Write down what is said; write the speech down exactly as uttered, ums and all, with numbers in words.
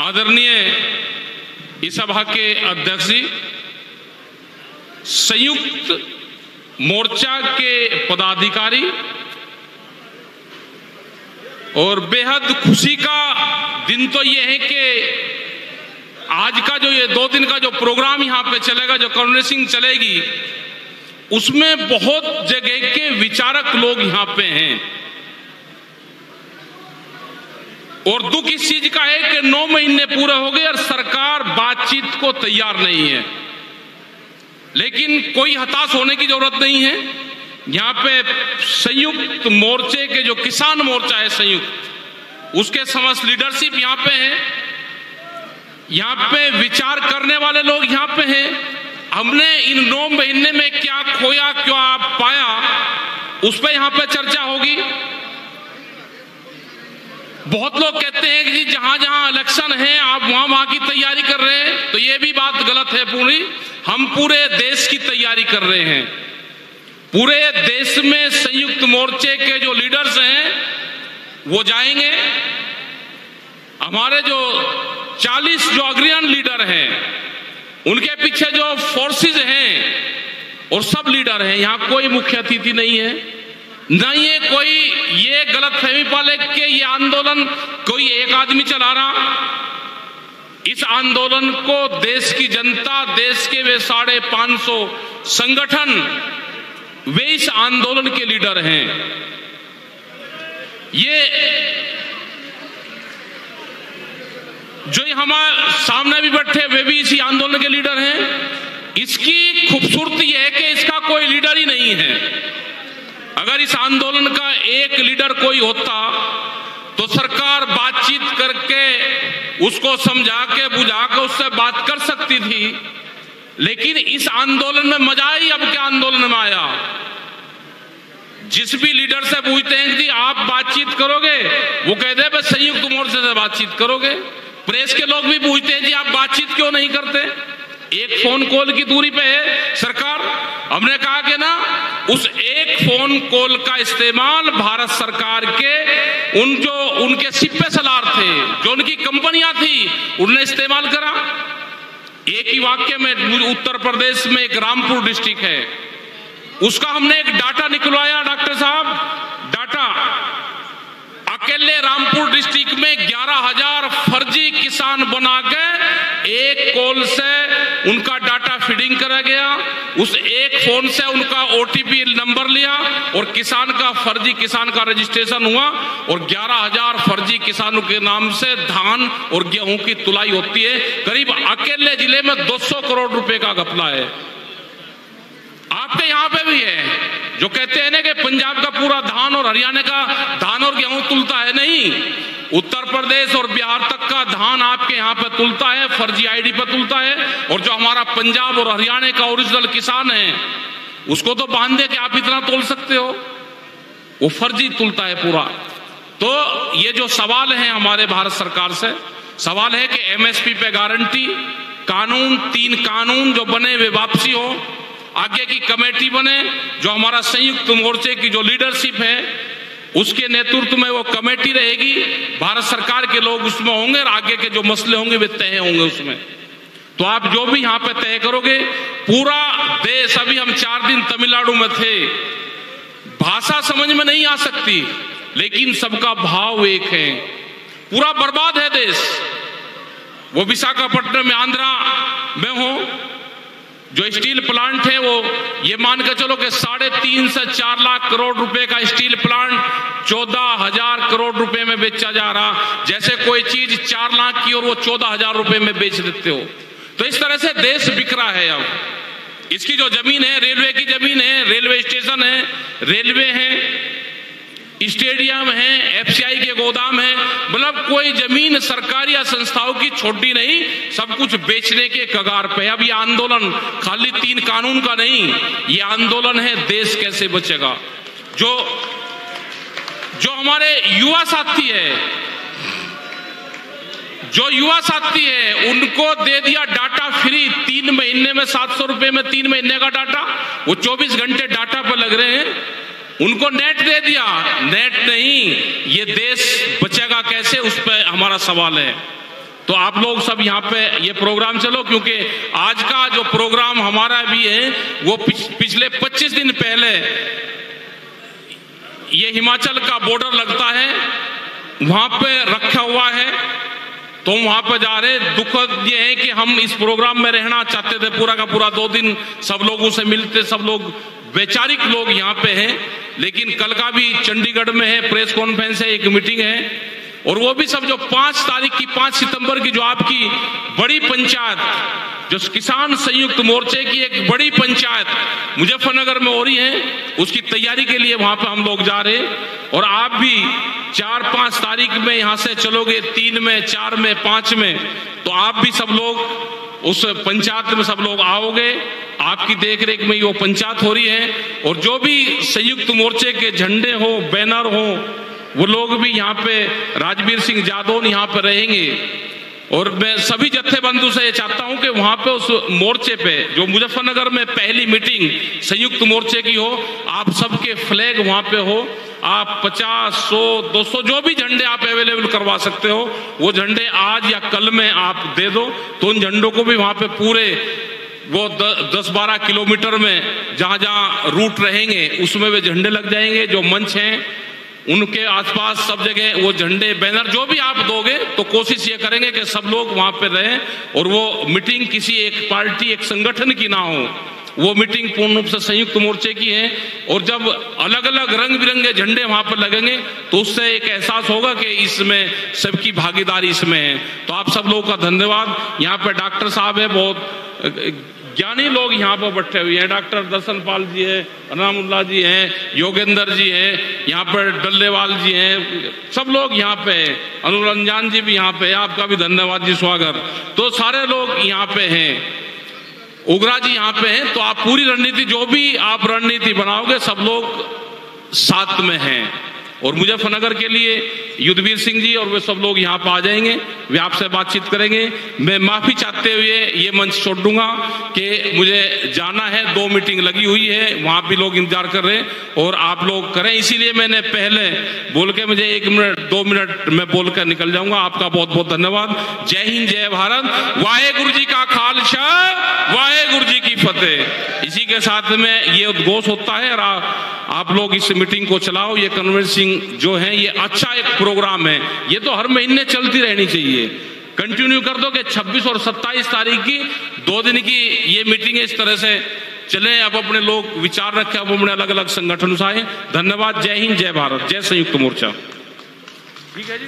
आदरणीय इस सभा के अध्यक्ष जी, संयुक्त मोर्चा के पदाधिकारी और बेहद खुशी का दिन तो ये है कि आज का जो ये दो दिन का जो प्रोग्राम यहाँ पे चलेगा, जो कन्वेंसिंग चलेगी, उसमें बहुत जगह के विचारक लोग यहाँ पे हैं। और दुख इस चीज का है कि नौ महीने पूरे हो गए और सरकार बातचीत को तैयार नहीं है। लेकिन कोई हताश होने की जरूरत नहीं है। यहाँ पे संयुक्त मोर्चे के जो किसान मोर्चा है संयुक्त, उसके समस्त लीडरशिप यहाँ पे है। यहाँ पे विचार करने वाले लोग यहाँ पे हैं। हमने इन नौ महीने में क्या खोया, क्या पाया, उस पर यहाँ पे चर्चा होगी। बहुत लोग कहते हैं कि जी जहां जहां इलेक्शन है आप वहां वहां की तैयारी कर रहे हैं, तो ये भी बात गलत है पूरी। हम पूरे देश की तैयारी कर रहे हैं। पूरे देश में संयुक्त मोर्चे के जो लीडर्स हैं वो जाएंगे। हमारे जो चालीस जो अग्रणी लीडर हैं, उनके पीछे जो फोर्सेस हैं और सब लीडर हैं। यहाँ कोई मुख्य अतिथि नहीं है, न ये कोई ये गलत फहमी पाले कि ये आंदोलन कोई एक आदमी चला रहा। इस आंदोलन को देश की जनता, देश के वे साढ़े पांच सौ संगठन, वे इस आंदोलन के लीडर हैं। ये जो हमारे सामने भी बैठे वे भी इसी आंदोलन के लीडर हैं। इसकी खूबसूरती है कि इसका कोई लीडर ही नहीं है। अगर इस आंदोलन का एक लीडर कोई होता तो सरकार बातचीत करके उसको समझा के बुझा के उससे बात कर सकती थी। लेकिन इस आंदोलन में मजा ही अब क्या आंदोलन में आया। जिस भी लीडर से पूछते हैं कि आप बातचीत करोगे, वो कहते हैं बस संयुक्त मोर्चे से बातचीत करोगे। प्रेस के लोग भी पूछते हैं जी आप बातचीत क्यों नहीं करते। एक फोन कॉल की दूरी पे है सरकार। हमने कहा कि ना, उस एक फोन कॉल का इस्तेमाल भारत सरकार के उन जो उनके सिपे सलार थे, जो उनकी कंपनियां थी, उन्होंने इस्तेमाल करा। एक ही वाक्य में उत्तर प्रदेश में एक रामपुर डिस्ट्रिक्ट है, उसका हमने एक डाटा निकलवाया डॉक्टर साहब। डाटा अकेले रामपुर डिस्ट्रिक्ट में ग्यारह हजार फर्जी किसान बना के एक कॉल से उनका डाटा फीडिंग करा गया। उस एक फोन से उनका ओटीपी नंबर लिया और किसान का फर्जी किसान का रजिस्ट्रेशन हुआ और ग्यारह हजार फर्जी किसानों के नाम से धान और गेहूं की तुलाई होती है। करीब अकेले जिले में दो सौ करोड़ रुपए का घपला है। आपके यहाँ पे भी है जो कहते हैं ना कि पंजाब का पूरा धान और हरियाणा का धान और गेहूं तुलता है। नहीं, उत्तर प्रदेश और बिहार तक का धान आपके यहाँ पे तुलता है, फर्जी आईडी पे तुलता है। और जो हमारा पंजाब और हरियाणा का ओरिजिनल किसान है, उसको तो बांध दे कि आप इतना तोल सकते हो, वो फर्जी तुलता है पूरा। तो ये जो सवाल है हमारे भारत सरकार से, सवाल है कि एमएसपी पे गारंटी, कानून, तीन कानून जो बने वे वापसी हो, आगे की कमेटी बने, जो हमारा संयुक्त मोर्चे की जो लीडरशिप है उसके नेतृत्व में वो कमेटी रहेगी। भारत सरकार के लोग उसमें होंगे और आगे के जो मसले होंगे वे तय होंगे उसमें। तो आप जो भी यहाँ पे तय करोगे, पूरा देश, अभी हम चार दिन तमिलनाडु में थे, भाषा समझ में नहीं आ सकती लेकिन सबका भाव एक है। पूरा बर्बाद है देश। वो विशाखापट्टनम में आंध्रा में हो, जो स्टील प्लांट है वो ये मान के चलो कि साढ़े तीन से चार लाख करोड़ रुपए का स्टील प्लांट चौदह हजार करोड़ रुपए में बेचा जा रहा। जैसे कोई चीज चार लाख की और वो चौदह हजार रुपए में बेच देते हो। तो इस तरह से देश बिक रहा है। अब इसकी जो जमीन है, रेलवे की जमीन है, रेलवे स्टेशन है, रेलवे है, स्टेडियम है, एफसीआई के गोदाम है, मतलब कोई जमीन सरकारी या संस्थाओं की छोटी नहीं, सब कुछ बेचने के कगार पे। अब ये आंदोलन खाली तीन कानून का नहीं, ये आंदोलन है देश कैसे बचेगा। जो जो हमारे युवा साथी है, जो युवा साथी है उनको दे दिया डाटा फ्री, तीन महीने में सात सौ रुपए में तीन महीने का डाटा। वो चौबीस घंटे डाटा पर लग रहे हैं, उनको नेट दे दिया। नेट नहीं, ये देश बचेगा कैसे, उस पर हमारा सवाल है। तो आप लोग सब यहाँ पे ये प्रोग्राम चलो, क्योंकि आज का जो प्रोग्राम हमारा भी है वो पिछ, पिछले पच्चीस दिन पहले ये हिमाचल का बॉर्डर लगता है, वहां पे रखा हुआ है, तो वहां पर जा रहे। दुखद ये है कि हम इस प्रोग्राम में रहना चाहते थे, पूरा का पूरा दो दिन सब लोगों से मिलते, सब लोग वैचारिक लोग यहाँ पे हैं, लेकिन कल का भी चंडीगढ़ में है, प्रेस कॉन्फ्रेंस है, एक मीटिंग है, और वो भी सब जो पांच तारीख की, पांच सितंबर की जो आपकी बड़ी पंचायत, जो किसान संयुक्त मोर्चे की एक बड़ी पंचायत मुजफ्फरनगर में हो रही है, उसकी तैयारी के लिए वहां पे हम लोग जा रहे हैं। और आप भी चार पांच तारीख में यहां से चलोगे, तीन में, चार में, पांच में, तो आप भी सब लोग उस पंचायत में सब लोग आओगे। आपकी देखरेख में वो पंचायत हो रही है, और जो भी संयुक्त मोर्चे के झंडे हो, बैनर हो, वो लोग भी यहाँ पे राजवीर सिंह जादौन यहाँ पे रहेंगे। और मैं सभी जत्थेबंधु से ये चाहता हूं कि वहां पे उस मोर्चे पे, जो मुजफ्फरनगर में पहली मीटिंग संयुक्त मोर्चे की हो, आप सबके फ्लैग वहां पे हो। आप पचास, सौ, दो सौ जो भी झंडे आप अवेलेबल करवा सकते हो, वो झंडे आज या कल में आप दे दो, तो उन झंडों को भी वहां पे पूरे वो दस बारह किलोमीटर में जहां जहां रूट रहेंगे उसमें वे झंडे लग जाएंगे। जो मंच हैं उनके आसपास सब जगह वो झंडे, बैनर जो भी आप दोगे, तो कोशिश ये करेंगे कि सब लोग वहां पे रहें, और वो मीटिंग किसी एक पार्टी, एक संगठन की ना हो, वो मीटिंग पूर्ण रूप से संयुक्त मोर्चे की है। और जब अलग अलग रंग बिरंगे झंडे वहां पर लगेंगे, तो उससे एक एहसास होगा कि इसमें सबकी भागीदारी इसमें है। तो आप सब लोगों का धन्यवाद। यहाँ पे डॉक्टर साहब है, बहुत ज्ञानी लोग यहाँ पर बैठे हुए हैं, डॉक्टर दर्शन पाल जी है, अनामुल्ला जी हैं, योगेंद्र जी हैं, यहाँ पर डल्लेवाल जी हैं, सब लोग यहाँ पे हैं, अनुरंजन जी भी यहाँ पे है, आपका भी धन्यवाद जी, स्वागत। तो सारे लोग यहाँ पे हैं, उग्रा जी यहाँ पे हैं। तो आप पूरी रणनीति, जो भी आप रणनीति बनाओगे, सब लोग साथ में हैं। और मुजफ्फरनगर के लिए युद्धवीर सिंह जी और वे सब लोग यहाँ पर आ जाएंगे, वे आपसे बातचीत करेंगे। मैं माफी चाहते हुए ये मंच छोड़ दूंगा कि मुझे जाना है, दो मीटिंग लगी हुई है, वहां भी लोग इंतजार कर रहे हैं, और आप लोग करें, इसीलिए मैंने पहले बोल के, मुझे एक मिनट दो मिनट में बोल कर निकल जाऊंगा। आपका बहुत बहुत धन्यवाद। जय हिंद, जय भारत, वाहेगुरु जी का खालसा, वाहेगुरु जी की फतेह। इसी के साथ में ये उद्घोष होता है, और आप लोग इस मीटिंग को चलाओ। ये कन्वेंसिंग जो है, ये अच्छा एक प्रोग्राम है, ये तो हर महीने चलती रहनी चाहिए, कंटिन्यू कर दो कि छब्बीस और सत्ताईस तारीख की दो दिन की ये मीटिंग इस तरह से चले। अब अपने लोग विचार रखें, अब अपने अलग अलग संगठन से आए। धन्यवाद। जय हिंद, जय भारत, जय संयुक्त मोर्चा। ठीक है जी।